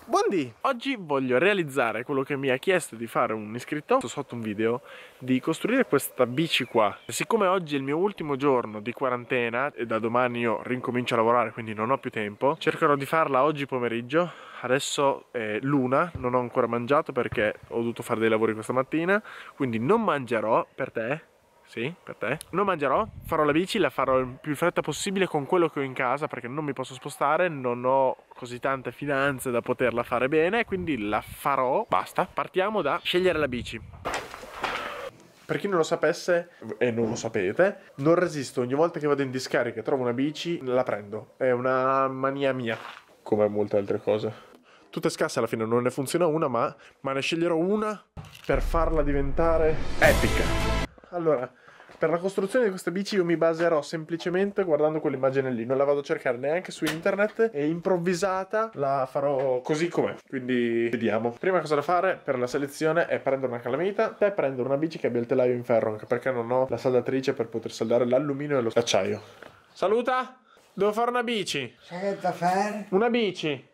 Buondì! Oggi voglio realizzare quello che mi ha chiesto di fare un iscritto sotto un video, di costruire questa bici qua. Siccome oggi è il mio ultimo giorno di quarantena e da domani io rincomincio a lavorare, quindi non ho più tempo, cercherò di farla oggi pomeriggio. Adesso è l'una, non ho ancora mangiato perché ho dovuto fare dei lavori questa mattina, quindi non mangerò per te. Sì, per te. Non mangerò, farò la bici, la farò il più in fretta possibile con quello che ho in casa perché non mi posso spostare, non ho così tante finanze da poterla fare bene, quindi la farò. Basta, partiamo da scegliere la bici. Per chi non lo sapesse, e non lo sapete, non resisto, ogni volta che vado in discarica e trovo una bici, la prendo. È una mania mia, come molte altre cose. Tutte scasse, alla fine non ne funziona una, ma ne sceglierò una per farla diventare epica. Allora, per la costruzione di questa bici io mi baserò semplicemente guardando quell'immagine lì, non la vado a cercare neanche su internet e improvvisata la farò così com'è, quindi vediamo. Prima cosa da fare per la selezione è prendere una calamita e prendere una bici che abbia il telaio in ferro, anche perché non ho la saldatrice per poter saldare l'alluminio e l'acciaio. Saluta! Devo fare una bici! Sai che da fare? Una bici!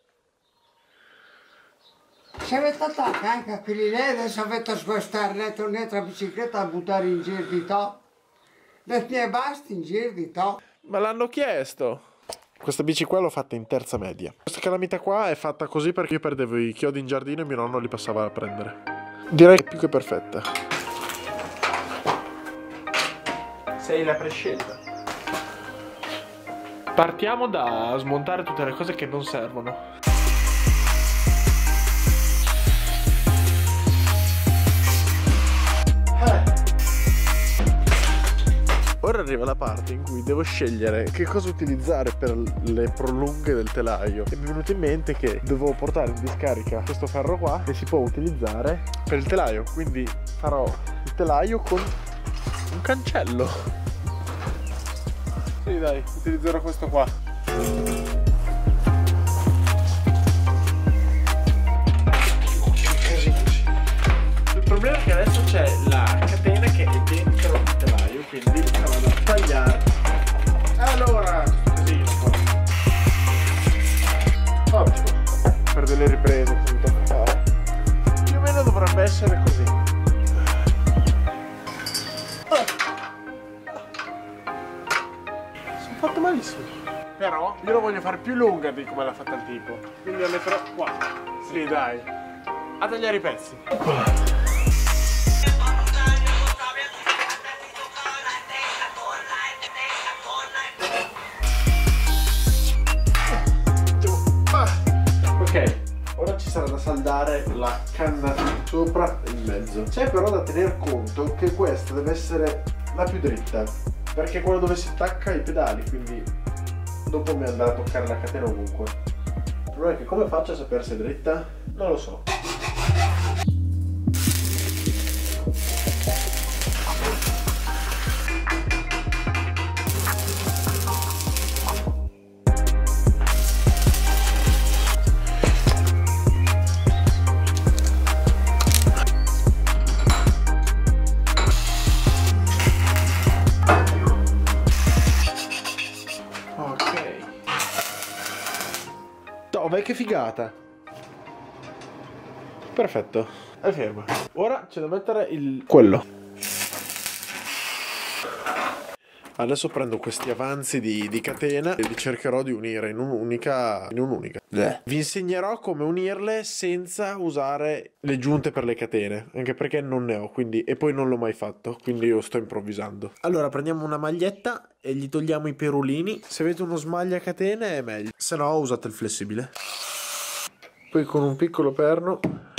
Se avete attaccato anche a quelli lì, adesso avete spostare un'altra bicicletta a buttare in giro di to. Le mie basta in giro di to. Ma l'hanno chiesto! Questa bici qua l'ho fatta in terza media. Questa calamita qua è fatta così perché io perdevo i chiodi in giardino e mio nonno li passava a prendere. Direi che è più che perfetta. Sei la prescelta. Partiamo da smontare tutte le cose che non servono. Ora arriva la parte in cui devo scegliere che cosa utilizzare per le prolunghe del telaio e mi è venuto in mente che dovevo portare in discarica questo ferro qua che si può utilizzare per il telaio, quindi farò il telaio con un cancello. Sì dai, utilizzerò questo qua. Il problema è che adesso c'è la catena che è dentro il telaio, quindi la vado a tagliare. Allora, così ottimo, per delle riprese che mi tocca fare. Più o meno dovrebbe essere così. Sono fatto malissimo. Però io la voglio fare più lunga di come l'ha fatta il tipo. Quindi la metterò qua. Sì, dai. A tagliare i pezzi. Ok, ora ci sarà da saldare la canna sopra e in mezzo. C'è però da tener conto che questa deve essere la più dritta, perché è quella dove si attacca i pedali, quindi dopo mi andrà a toccare la catena ovunque. Il problema è che come faccio a sapere se è dritta? Non lo so. Dove che figata! Perfetto, è ferma. Ora c'è da mettere quello. Adesso prendo questi avanzi di catena e li cercherò di unire in un'unica. Vi insegnerò come unirle senza usare le giunte per le catene, anche perché non ne ho, quindi, e poi non l'ho mai fatto, quindi io sto improvvisando. Allora prendiamo una maglietta e gli togliamo i perulini. Se avete uno smagliacatene è meglio, se no usate il flessibile. Poi con un piccolo perno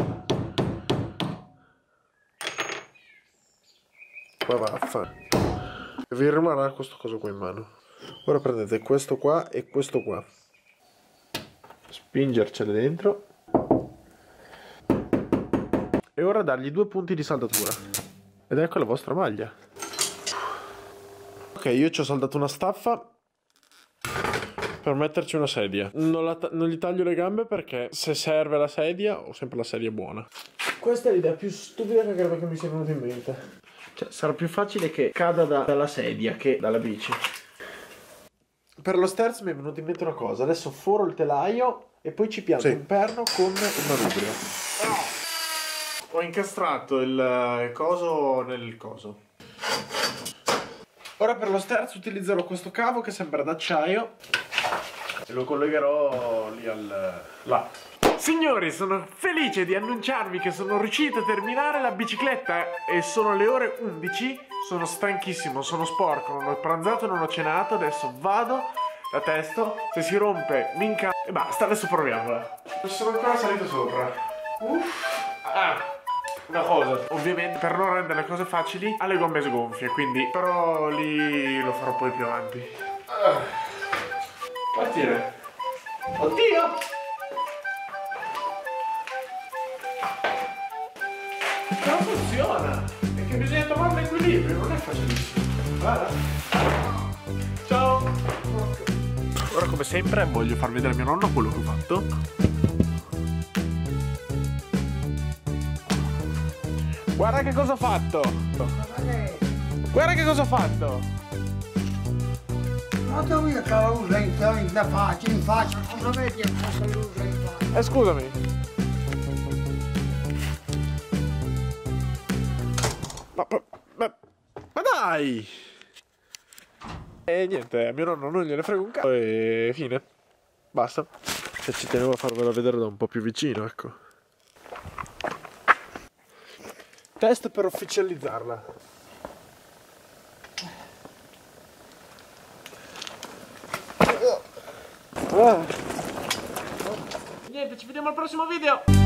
qua vaffa. Vi rimarrà questo coso qua in mano. Ora prendete questo qua e questo qua, spingercele dentro e ora dargli 2 punti di saldatura ed ecco la vostra maglia. Ok, io ci ho saldato una staffa per metterci una sedia. Non gli taglio le gambe perché se serve la sedia ho sempre la sedia buona. Questa è l'idea più stupida che credo che mi sia venuta in mente. Cioè, sarà più facile che cada dalla sedia che dalla bici. Per lo sterzo mi è venuta in mente una cosa. Adesso foro il telaio e poi ci pianto un perno con un manubrio. Ho incastrato il coso nel coso. Ora per lo sterzo utilizzerò questo cavo che sembra d'acciaio e lo collegherò lì là. Signori, sono felice di annunciarvi che sono riuscito a terminare la bicicletta e sono le ore 11. Sono stanchissimo, sono sporco, non ho pranzato, non ho cenato, adesso vado, la testo, se si rompe mi incazzo e basta, adesso proviamola. Non sono ancora salito sopra. Una cosa, ovviamente per non rendere le cose facili ha le gomme sgonfie, quindi però lì lo farò poi più avanti. Partire. Oddio! Non funziona! È che bisogna trovare l'equilibrio, non è facilissimo. Guarda. Ciao! Ora come sempre voglio far vedere a mio nonno quello che ho fatto. Guarda che cosa ho fatto! Guarda che cosa ho fatto! Ma tu via che la usa in faccia, cosa vedi che cosa lo usa in faccia? Scusami. Ma dai! E niente, a mio nonno non gliene frega un cazzo e fine. Basta. Se ci tenevo a farvela vedere da un po' più vicino, ecco. Test per ufficializzarla. Niente, ci vediamo al prossimo video!